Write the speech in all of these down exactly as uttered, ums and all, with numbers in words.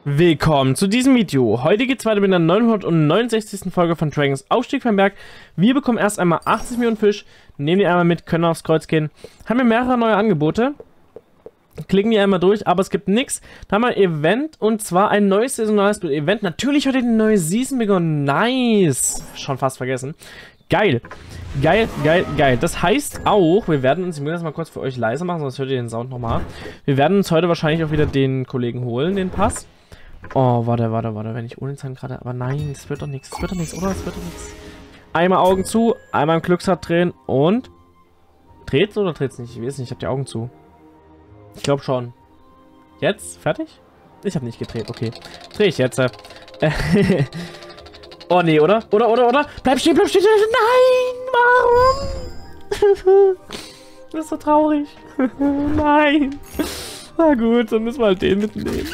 Willkommen zu diesem Video. Heute geht es weiter mit einer neunhundertneunundsechzigsten Folge von Dragons Aufstieg vom Berg. Wir bekommen erst einmal achtzig Millionen Fisch, nehmen die einmal mit, können aufs Kreuz gehen. Haben wir mehrere neue Angebote. Klicken die einmal durch, aber es gibt nichts. Da haben wir ein Event und zwar ein neues saisonales Event. Natürlich heute eine neue Season begonnen. Nice. Schon fast vergessen. Geil. Geil, geil, geil. Das heißt auch, wir werden uns, ich muss das mal kurz für euch leiser machen, sonst hört ihr den Sound nochmal. Wir werden uns heute wahrscheinlich auch wieder den Kollegen holen, den Pass. Oh, warte, warte, warte, wenn ich ohne Zahn gerade... Aber nein, das wird doch nichts, das wird doch nichts, oder? Das wird doch nichts. Einmal Augen zu, einmal im Glücksrad drehen und... Dreht's oder dreht's nicht? Ich weiß nicht, ich habe die Augen zu. Ich glaube schon. Jetzt? Fertig? Ich habe nicht gedreht, okay. Dreh ich jetzt. Äh. Oh, nee, oder? Oder, oder, oder? Bleib stehen, bleib stehen! Nein, warum? Das ist so traurig. Nein. Na gut, dann müssen wir halt den mitnehmen.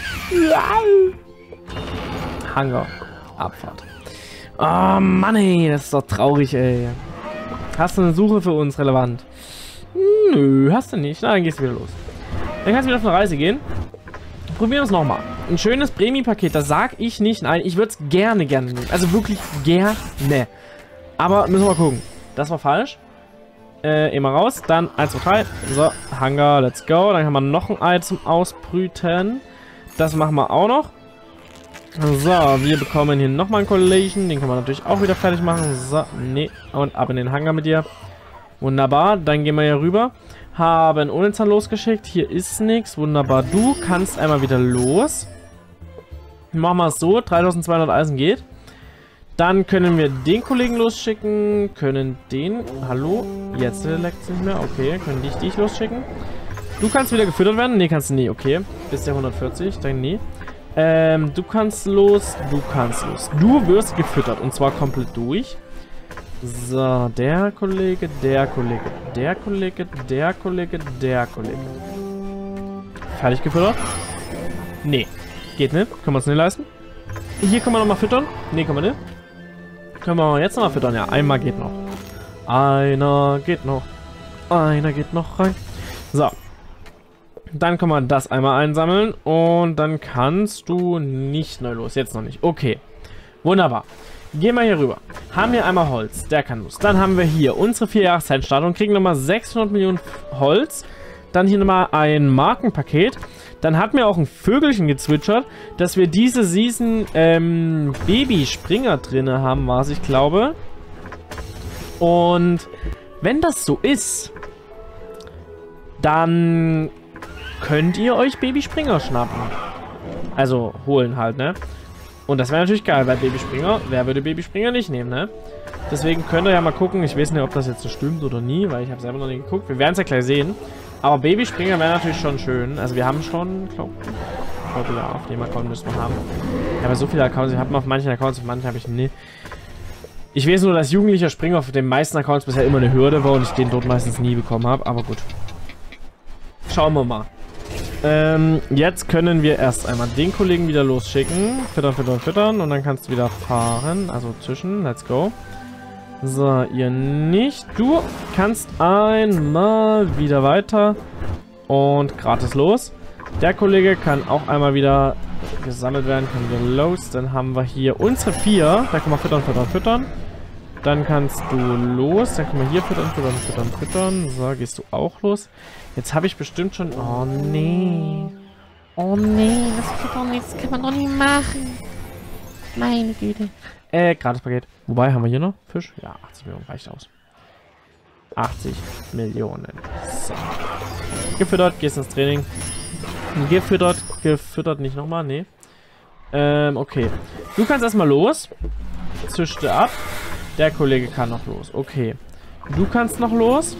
Hangar. Abfahrt. Oh Mann, ey. Das ist doch traurig, ey. Hast du eine Suche für uns relevant? Nö, hast du nicht. Na, dann gehst du wieder los. Dann kannst du wieder auf eine Reise gehen. Probieren wir es nochmal. Ein schönes Prämie-Paket, da sag ich nicht nein. Ich würde es gerne, gerne nehmen. Also wirklich gerne. Aber müssen wir mal gucken. Das war falsch. Äh, immer raus. Dann eins, zwei, drei. So, Hangar, let's go. Dann haben wir noch ein Ei zum Ausbrüten. Das machen wir auch noch. So, wir bekommen hier nochmal einen Collision. Den können wir natürlich auch wieder fertig machen. So, nee. Und ab in den Hangar mit dir. Wunderbar. Dann gehen wir hier rüber. Haben ohne Zahn losgeschickt. Hier ist nichts. Wunderbar. Du kannst einmal wieder los. Machen wir es so. dreitausendzweihundert Eisen geht. Dann können wir den Kollegen losschicken. Können den... Hallo? Jetzt leckt es nicht mehr. Okay. Können dich, dich losschicken. Du kannst wieder gefüttert werden. Nee, kannst du nie. Okay. Bis der hundertvierzig. Dann nie. Ähm, du kannst los. Du kannst los. Du wirst gefüttert. Und zwar komplett durch. So, der Kollege, der Kollege, der Kollege, der Kollege, der Kollege. Fertig gefüttert? Nee. Geht nicht. Können wir uns nicht leisten. Hier können wir nochmal füttern. Nee, können wir nicht. Können wir jetzt nochmal füttern? Ja, einmal geht noch. Einer geht noch. Einer geht noch rein. So. Dann können wir das einmal einsammeln. Und dann kannst du nicht neu los. Jetzt noch nicht. Okay. Wunderbar. Gehen wir hier rüber. Haben hier einmal Holz. Der kann los. Dann haben wir hier unsere vier Jahreszeit und kriegen nochmal sechshundert Millionen Holz. Dann hier nochmal ein Markenpaket. Dann hat mir auch ein Vögelchen gezwitschert, dass wir diese Season ähm, Baby-Springer drin haben, was ich glaube. Und wenn das so ist, dann könnt ihr euch Baby-Springer schnappen. Also holen halt, ne? Und das wäre natürlich geil, weil Babyspringer, wer würde Babyspringer nicht nehmen, ne? Deswegen könnt ihr ja mal gucken, ich weiß nicht, ob das jetzt so stimmt oder nie, weil ich habe selber noch nicht geguckt. Wir werden es ja gleich sehen. Aber Babyspringer wäre natürlich schon schön. Also wir haben schon, glaube ich, glaube ja, auf dem Account müssen wir haben. Ich habe so viele Accounts, ich habe auf manchen Accounts, auf manchen habe ich nie. Ich weiß nur, dass jugendlicher Springer auf den meisten Accounts bisher immer eine Hürde war und ich den dort meistens nie bekommen habe, aber gut. Schauen wir mal. Ähm, jetzt können wir erst einmal den Kollegen wieder losschicken. Füttern, füttern, füttern. Und dann kannst du wieder fahren. Also zwischen. Let's go. So, ihr nicht. Du kannst einmal wieder weiter. Und gratis los. Der Kollege kann auch einmal wieder gesammelt werden. Können wir los. Dann haben wir hier unsere vier. Da können wir füttern, füttern, füttern. Dann kannst du los. Dann können wir hier füttern, füttern, füttern, füttern. So, gehst du auch los. Jetzt habe ich bestimmt schon... Oh, nee. Oh, nee. Das geht doch nicht. Das kann man doch nicht machen. Meine Güte. Äh, Gratispaket. Wobei, haben wir hier noch Fisch? Ja, achtzig Millionen reicht aus. achtzig Millionen. So. Gefüttert, gehst ins Training. Gefüttert, gefüttert nicht nochmal, nee. Ähm, okay. Du kannst erstmal los. Zischte ab. Der Kollege kann noch los. Okay. Du kannst noch los.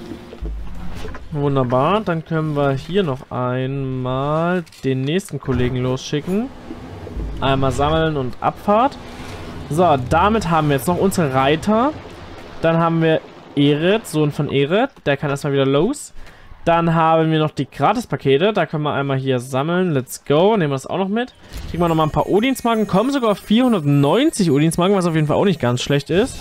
Wunderbar. Dann können wir hier noch einmal den nächsten Kollegen losschicken. Einmal sammeln und Abfahrt. So, damit haben wir jetzt noch unsere Reiter. Dann haben wir Eret, Sohn von Eret. Der kann erstmal wieder los. Dann haben wir noch die Gratispakete. Da können wir einmal hier sammeln. Let's go. Nehmen wir das auch noch mit. Kriegen wir nochmal ein paar Odinsmarken. Kommen sogar auf vierhundertneunzig Odinsmarken, was auf jeden Fall auch nicht ganz schlecht ist.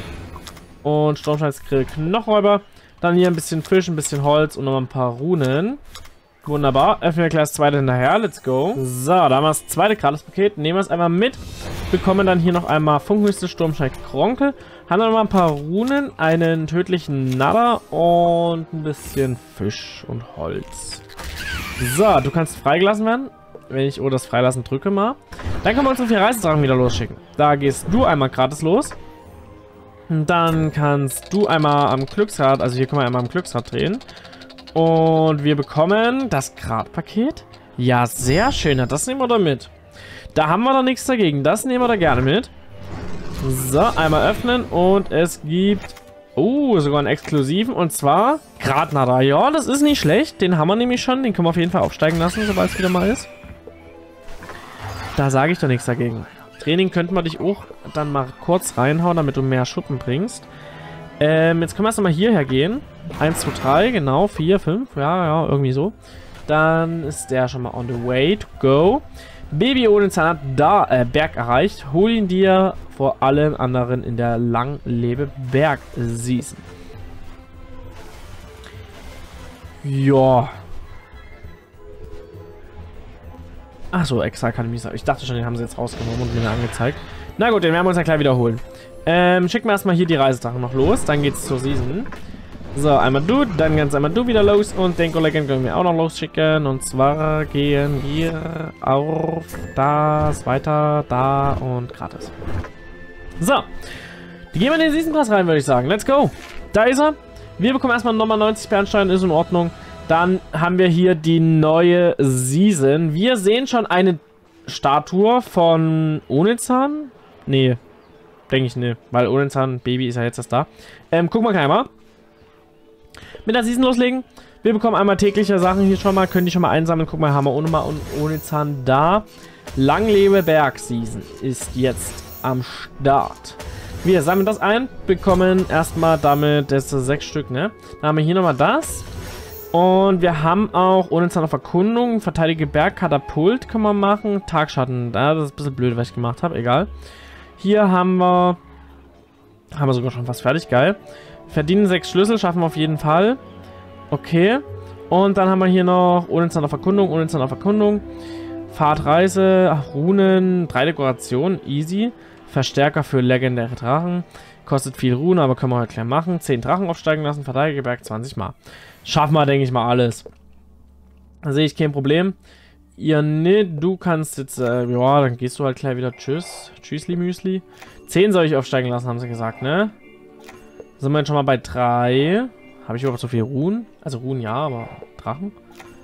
Und Sturmschneidsgrill, Knochenräuber. Dann hier ein bisschen Fisch, ein bisschen Holz und noch ein paar Runen. Wunderbar. Öffnen wir gleich das zweite hinterher. Let's go. So, da haben wir das zweite Gratis-Paket. Nehmen wir es einmal mit. Bekommen dann hier noch einmal Funkhöchste Sturmschreck Kronkel. Haben dann noch mal ein paar Runen, einen tödlichen Nadder und ein bisschen Fisch und Holz. So, du kannst freigelassen werden. Wenn ich oh das Freilassen drücke mal. Dann können wir uns auf die Reisedrachen wieder losschicken. Da gehst du einmal gratis los. Dann kannst du einmal am Glücksrad, also hier können wir einmal am Glücksrad drehen. Und wir bekommen das Gradpaket. Ja, sehr schön. Das nehmen wir da mit. Da haben wir doch nichts dagegen. Das nehmen wir da gerne mit. So, einmal öffnen und es gibt... Oh, sogar einen exklusiven. Und zwar Gradnadder. Ja, das ist nicht schlecht. Den haben wir nämlich schon. Den können wir auf jeden Fall aufsteigen lassen, sobald es wieder mal ist. Da sage ich doch nichts dagegen. Training könnten wir dich auch dann mal kurz reinhauen, damit du mehr Schuppen bringst. Ähm, jetzt können wir erstmal hierher gehen. eins, zwei, drei, genau. vier, fünf. Ja, ja, irgendwie so. Dann ist der schon mal on the way to go. Baby ohne Zahnrad da, äh, Berg erreicht. Hol ihn dir vor allen anderen in der Langlebe-Berg-Season. Ja. Achso, extra Akademie. Ich dachte schon, den haben sie jetzt rausgenommen und mir angezeigt. Na gut, den werden wir uns ja gleich wiederholen. Ähm, schicken wir erstmal hier die Reisedrachen noch los. Dann geht's zur Season. So, einmal du, dann ganz einmal du wieder los. Und den Kollegen können wir auch noch losschicken. Und zwar gehen wir auf das, weiter, da und gratis. So. Die gehen wir in den Season Pass rein, würde ich sagen. Let's go. Da ist er. Wir bekommen erstmal nochmal neunzig Bernstein, ist in Ordnung. Dann haben wir hier die neue Season. Wir sehen schon eine Statue von Onezahn. Nee, denke ich nicht, weil Onezahn Baby ist ja jetzt erst da. Ähm, guck mal einmal. Mit der Season loslegen. Wir bekommen einmal tägliche Sachen hier schon mal, können die schon mal einsammeln. Guck mal, haben wir ohne mal Onezahn da. Langlebe Berg Season ist jetzt am Start. Wir sammeln das ein, bekommen erstmal damit das sechs Stück, ne? Dann haben wir hier nochmal das. Und wir haben auch Onezahn auf Erkundung, verteidige Berg, Katapult können wir machen, Tagschatten, ja, das ist ein bisschen blöd, was ich gemacht habe, egal. Hier haben wir, haben wir sogar schon fast fertig, geil. Verdienen sechs Schlüssel, schaffen wir auf jeden Fall. Okay. Und dann haben wir hier noch Onezahn auf Erkundung, Onezahn auf Erkundung, Fahrtreise, Runen, drei Dekorationen, easy. Verstärker für legendäre Drachen, kostet viel Runen, aber können wir heute gleich machen. zehn Drachen aufsteigen lassen, verteidige Berg zwanzig Mal. Schaffen wir, denke ich mal, alles. Da sehe ich kein Problem. Ihr ne, du kannst jetzt, äh, ja, dann gehst du halt gleich wieder. Tschüss. Tschüssli, Müsli. zehn soll ich aufsteigen lassen, haben sie gesagt, ne? Sind wir jetzt schon mal bei drei. Habe ich überhaupt so viel Ruhen? Also Ruhen ja, aber Drachen?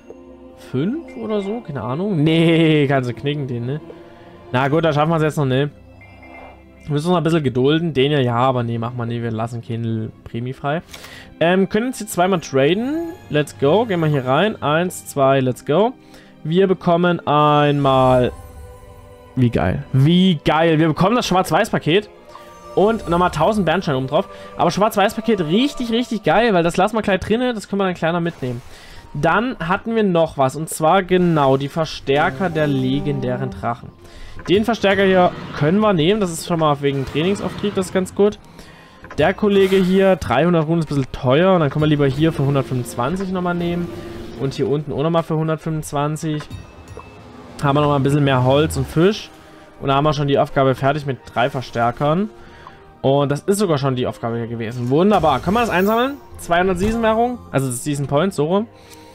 fünf oder so? Keine Ahnung. Nee, kannst du knicken, den, ne? Na gut, da schaffen wir es jetzt noch, ne? Wir müssen uns noch ein bisschen gedulden. Den ja, ja, aber nee, mach mal, nee, wir lassen keinen Prämie frei. Ähm, können uns jetzt zweimal traden. Let's go. Gehen wir hier rein. Eins, zwei, let's go. Wir bekommen einmal... Wie geil. Wie geil. Wir bekommen das Schwarz-Weiß-Paket. Und nochmal tausend Bernsteine oben drauf. Aber Schwarz-Weiß-Paket richtig, richtig geil, weil das lassen wir gleich drin. Das können wir dann kleiner mitnehmen. Dann hatten wir noch was. Und zwar genau die Verstärker der legendären Drachen. Den Verstärker hier können wir nehmen. Das ist schon mal wegen Trainingsauftrieb. Das ist ganz gut. Der Kollege hier, dreihundert Runen ist ein bisschen teuer. Und dann können wir lieber hier für hundertfünfundzwanzig nochmal nehmen. Und hier unten auch nochmal für hundertfünfundzwanzig. Haben wir nochmal ein bisschen mehr Holz und Fisch. Und da haben wir schon die Aufgabe fertig mit drei Verstärkern. Und das ist sogar schon die Aufgabe hier gewesen. Wunderbar. Können wir das einsammeln? zweihundert Season-Währung. Also das Season Points, so rum.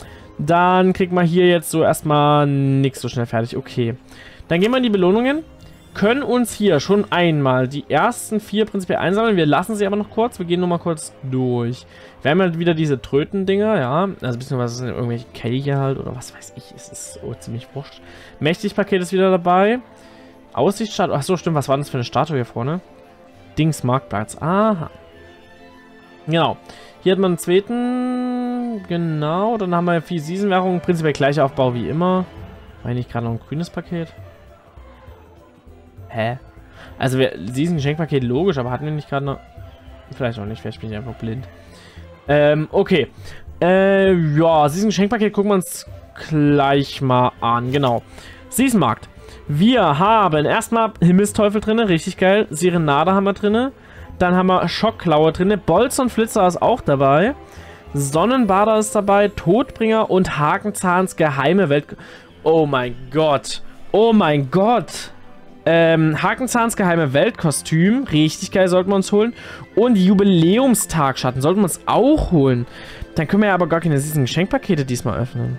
Dann kriegt man hier jetzt so erstmal nichts so schnell fertig. Okay. Dann gehen wir in die Belohnungen. Können uns hier schon einmal die ersten vier prinzipiell einsammeln. Wir lassen sie aber noch kurz. Wir gehen nur mal kurz durch. Wir haben halt wieder diese Tröten-Dinger, ja. Also beziehungsweise sind irgendwelche Kelche halt oder was weiß ich. Es ist oh, ziemlich wurscht. Mächtig-Paket ist wieder dabei. Aussichtsstatue. Achso, stimmt. Was war das für eine Statue hier vorne? Dings Marktplatz. Aha. Genau. Hier hat man einen zweiten. Genau. Dann haben wir vier Season-Währungen. Prinzipiell gleicher Aufbau wie immer. War nicht gerade noch ein grünes Paket? Hä? Also wir Season Geschenkpaket logisch, aber hatten wir nicht gerade noch... Vielleicht auch nicht, vielleicht bin ich einfach blind. Ähm, okay. Äh, ja, Season Geschenkpaket gucken wir uns gleich mal an. Genau. Season Markt. Wir haben erstmal Himmelsteufel drin, richtig geil. Serenade haben wir drin. Dann haben wir Schockklaue drin. Bolzer und Flitzer ist auch dabei. Sonnenbader ist dabei, Todbringer und Hakenzahns geheime Welt... Oh mein Gott. Oh mein Gott. Ähm, Hakenzahns geheime Weltkostüm. Richtig geil, sollten wir uns holen. Und Jubiläumstagschatten sollten wir uns auch holen. Dann können wir ja aber gar keine süßen Geschenkpakete diesmal öffnen.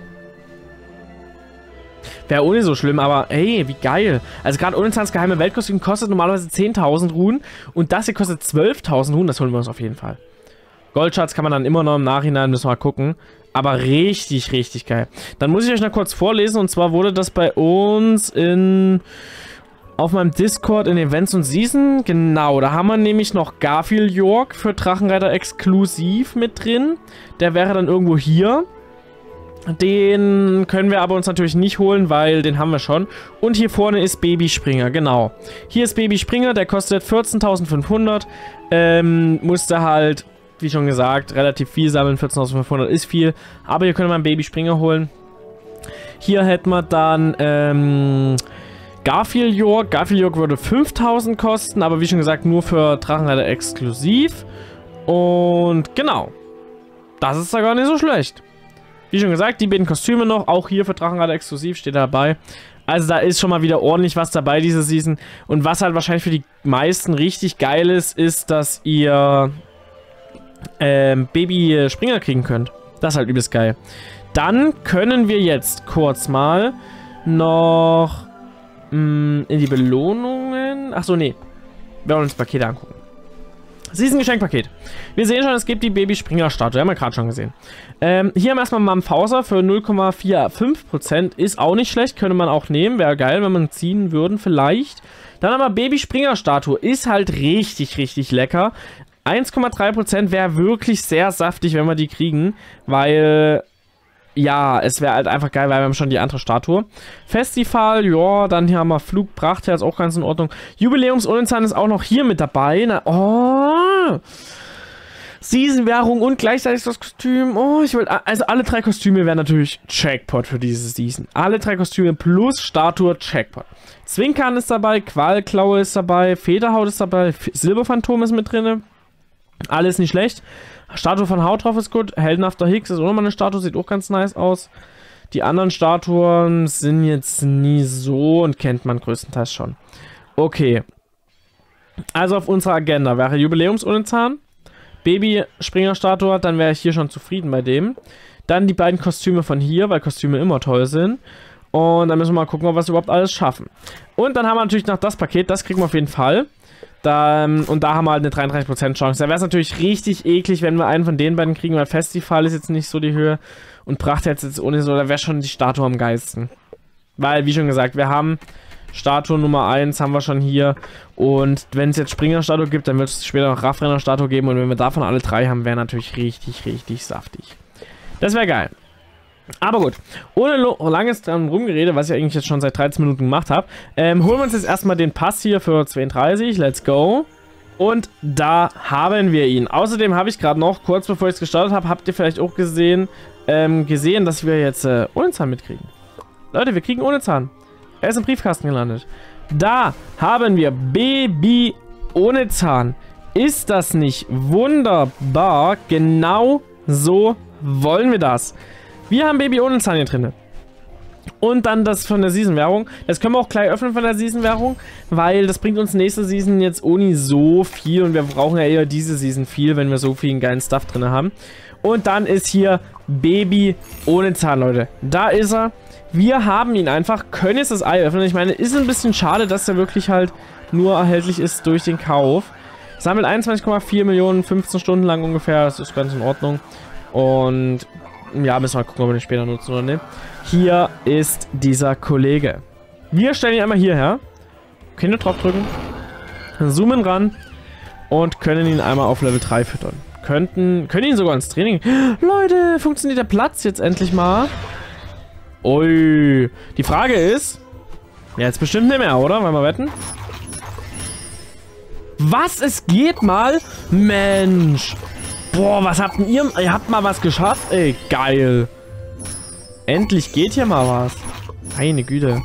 Wäre ohne so schlimm, aber hey, wie geil. Also gerade Onezans geheime Weltkostüm kostet normalerweise zehntausend Runen. Und das hier kostet zwölftausend Runen. Das holen wir uns auf jeden Fall. Goldschatz kann man dann immer noch im Nachhinein, müssen wir mal gucken. Aber richtig, richtig geil. Dann muss ich euch noch kurz vorlesen. Und zwar wurde das bei uns in... auf meinem Discord in Events und Season. Genau, da haben wir nämlich noch Garfield York für Drachenreiter exklusiv mit drin. Der wäre dann irgendwo hier. Den können wir aber uns natürlich nicht holen, weil den haben wir schon. Und hier vorne ist Baby Springer, genau. Hier ist Baby Springer, der kostet vierzehntausendfünfhundert. Ähm, musste halt, wie schon gesagt, relativ viel sammeln. vierzehntausendfünfhundert ist viel. Aber hier können wir einen Baby Springer holen. Hier hätten wir dann, ähm... Garfield York. Garfield York würde fünftausend kosten, aber wie schon gesagt, nur für Drachenreiter exklusiv. Und genau. Das ist ja gar nicht so schlecht. Wie schon gesagt, die beiden Kostüme noch, auch hier für Drachenreiter exklusiv, steht dabei. Also da ist schon mal wieder ordentlich was dabei diese Season. Und was halt wahrscheinlich für die meisten richtig geil ist, ist, dass ihr ähm, Baby Springer kriegen könnt. Das ist halt übelst geil. Dann können wir jetzt kurz mal noch in die Belohnungen. Achso, nee. Wir wollen uns Pakete angucken. Season-Geschenkpaket. Wir sehen schon, es gibt die Baby-Springer-Statue. Haben wir gerade schon gesehen. Ähm, hier haben wir erstmal Mamfauser für null Komma fünfundvierzig Prozent. Ist auch nicht schlecht. Könnte man auch nehmen. Wäre geil, wenn man ziehen würden, vielleicht. Dann haben wir Baby-Springer-Statue. Ist halt richtig, richtig lecker. eins Komma drei Prozent wäre wirklich sehr saftig, wenn wir die kriegen. Weil... ja, es wäre halt einfach geil, weil wir haben schon die andere Statue. Festival, ja, dann hier haben wir Flug, Prachtherz, auch ganz in Ordnung. Jubiläums-Onenzahn ist auch noch hier mit dabei. Na, oh! Season-Währung und gleichzeitig das Kostüm. Oh, ich will... Also alle drei Kostüme wären natürlich Jackpot für diese Season. Alle drei Kostüme plus Statue Jackpot. Zwinkern ist dabei, Qualklaue ist dabei, Federhaut ist dabei, Silberphantom ist mit drin. Alles nicht schlecht. Statue von Haut drauf ist gut. Heldenhafter Hicks ist auch nochmal eine Statue, sieht auch ganz nice aus. Die anderen Statuen sind jetzt nie so und kennt man größtenteils schon. Okay. Also auf unserer Agenda wäre Jubiläums-Onenzahn, Baby-Springer-Statue, dann wäre ich hier schon zufrieden bei dem. Dann die beiden Kostüme von hier, weil Kostüme immer toll sind. Und dann müssen wir mal gucken, ob wir es überhaupt alles schaffen. Und dann haben wir natürlich noch das Paket, das kriegen wir auf jeden Fall. Da, und da haben wir halt eine dreiunddreißig Prozent Chance. Da wäre es natürlich richtig eklig, wenn wir einen von den beiden kriegen, weil Festival ist jetzt nicht so die Höhe und Prachtherz jetzt ohne so, da wäre schon die Statue am geilsten. Weil, wie schon gesagt, wir haben Statue Nummer eins, haben wir schon hier. Und wenn es jetzt Springer-Statue gibt, dann wird es später noch Raffrenner-Statue geben. Und wenn wir davon alle drei haben, wäre natürlich richtig, richtig saftig. Das wäre geil. Aber gut, ohne langes dran rumgerede, was ich eigentlich jetzt schon seit dreizehn Minuten gemacht habe, ähm, holen wir uns jetzt erstmal den Pass hier für zweiunddreißig. Let's go. Und da haben wir ihn. Außerdem habe ich gerade noch, kurz bevor ich es gestartet habe, habt ihr vielleicht auch gesehen, ähm, gesehen, dass wir jetzt äh, Onezahn mitkriegen. Leute, wir kriegen Onezahn. Er ist im Briefkasten gelandet. Da haben wir Baby Onezahn. Ist das nicht wunderbar? Genau so wollen wir das. Wir haben Baby Onezahn hier drin. Und dann das von der Season-Währung. Das können wir auch gleich öffnen von der Season-Währung, weil das bringt uns nächste Season jetzt ohne so viel. Und wir brauchen ja eher diese Season viel, wenn wir so viel geilen Stuff drin haben. Und dann ist hier Baby Onezahn, Leute. Da ist er. Wir haben ihn einfach. Können jetzt das Ei öffnen. Ich meine, ist ein bisschen schade, dass der wirklich halt nur erhältlich ist durch den Kauf. Sammelt einundzwanzig Komma vier Millionen, fünfzehn Stunden lang ungefähr. Das ist ganz in Ordnung. Und... ja, müssen wir mal gucken, ob wir den später nutzen oder nicht. Hier ist dieser Kollege. Wir stellen ihn einmal hierher. Können wir drauf drücken. Zoomen ran. Und können ihn einmal auf Level drei füttern. Könnten, können ihn sogar ins Training. Leute, funktioniert der Platz jetzt endlich mal? Ui. Die Frage ist... ja, jetzt bestimmt nicht mehr, oder? Wollen wir wetten? Was? Es geht mal? Mensch. Boah, was habt denn ihr? Ihr habt mal was geschafft? Ey, geil. Endlich geht hier mal was. Meine Güte.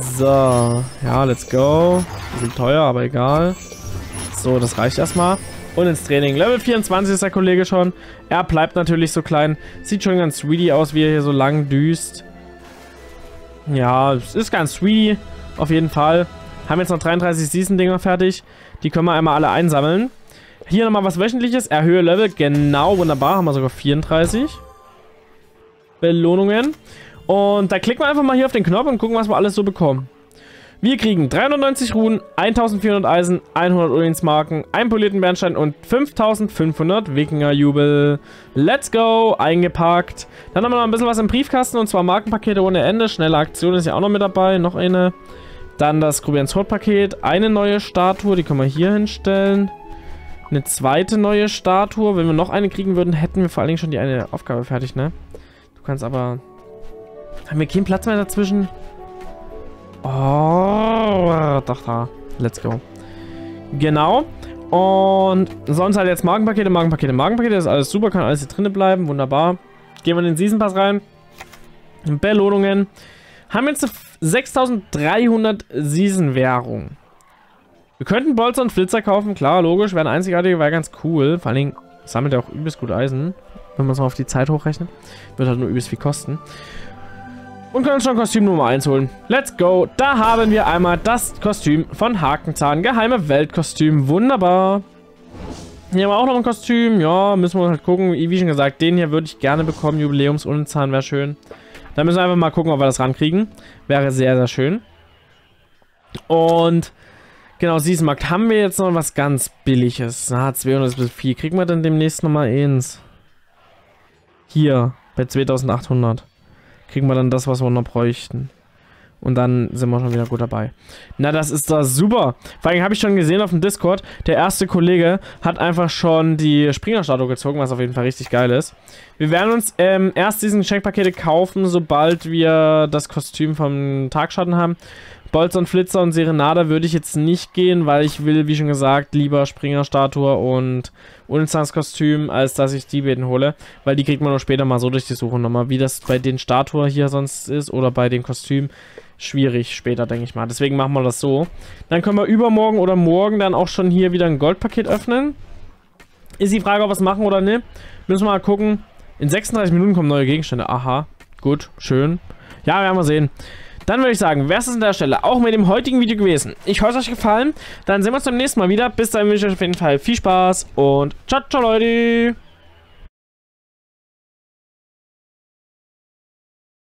So. Ja, let's go. Bisschen teuer, aber egal. So, das reicht erstmal. und ins Training. Level vierundzwanzig ist der Kollege schon. Er bleibt natürlich so klein. Sieht schon ganz sweetie aus, wie er hier so lang düst. Ja, es ist ganz sweetie. Auf jeden Fall. Haben jetzt noch dreiunddreißig Season-Dinger fertig. Die können wir einmal alle einsammeln. Hier nochmal was Wöchentliches. Erhöhe Level. Genau, wunderbar. Haben wir sogar vierunddreißig. Belohnungen. Und da klicken wir einfach mal hier auf den Knopf und gucken, was wir alles so bekommen. Wir kriegen dreihundertneunzig Runen, eintausendvierhundert Eisen, hundert Odinsmarken, einen polierten Bernstein und fünftausendfünfhundert Wikingerjubel. Let's go! Eingepackt. Dann haben wir noch ein bisschen was im Briefkasten, und zwar Markenpakete ohne Ende. Schnelle Aktion ist ja auch noch mit dabei. Noch eine. Dann das Grubians Hort-Paket. Eine neue Statue, die können wir hier hinstellen. Eine zweite neue Statue. Wenn wir noch eine kriegen würden, hätten wir vor allen Dingen schon die eine Aufgabe fertig, ne? Du kannst aber... Haben wir keinen Platz mehr dazwischen? Oh, doch da. Let's go. Genau. Und sonst halt jetzt Magenpakete, Magenpakete, Magenpakete. Das ist alles super, kann alles hier drinnen bleiben. Wunderbar. Gehen wir in den Season Pass rein. Belohnungen. Haben jetzt sechstausenddreihundert Season-Währung. Wir könnten Bolzer und Flitzer kaufen. Klar, logisch. Wäre ein einzigartiger, wäre ganz cool. Vor allen Dingen sammelt er auch übelst gut Eisen. Wenn man es mal auf die Zeit hochrechnet. Wird halt nur übelst viel kosten. Und können uns schon Kostüm Nummer eins holen. Let's go. Da haben wir einmal das Kostüm von Hakenzahn. Geheime Weltkostüm. Wunderbar. Hier haben wir auch noch ein Kostüm. Ja, müssen wir halt gucken. Wie schon gesagt, den hier würde ich gerne bekommen. Jubiläums-Unzahn wäre schön. Da müssen wir einfach mal gucken, ob wir das rankriegen. Wäre sehr, sehr schön. Und genau, Seasonmarkt haben wir jetzt noch was ganz Billiges. Na, zweihundert ist ein bisschen viel. Kriegen wir dann demnächst nochmal eins. Hier, bei zweitausendachthundert. Kriegen wir dann das, was wir noch bräuchten. Und dann sind wir schon wieder gut dabei. Na, das ist doch super. Vor allem habe ich schon gesehen auf dem Discord, der erste Kollege hat einfach schon die Springer-Statue gezogen, was auf jeden Fall richtig geil ist. Wir werden uns ähm, erst diesen Geschenkpakete kaufen, sobald wir das Kostüm vom Tagschatten haben. Bolzer und Flitzer und Serenada würde ich jetzt nicht gehen, weil ich will, wie schon gesagt, lieber Springer-Statue und Unzahns Kostüm, als dass ich die beiden hole. Weil die kriegt man noch später mal so durch die Suche nochmal. Wie das bei den Statuen hier sonst ist oder bei den Kostümen. Schwierig später, denke ich mal. Deswegen machen wir das so. Dann können wir übermorgen oder morgen dann auch schon hier wieder ein Goldpaket öffnen. Ist die Frage, ob wir es machen oder ne? Müssen wir mal gucken. In sechsunddreißig Minuten kommen neue Gegenstände. Aha, gut, schön. Ja, werden wir sehen. Dann würde ich sagen, wäre es an der Stelle auch mit dem heutigen Video gewesen. Ich hoffe, es hat euch gefallen. Dann sehen wir uns beim nächsten Mal wieder. Bis dahin wünsche ich euch auf jeden Fall viel Spaß und ciao, ciao, Leute.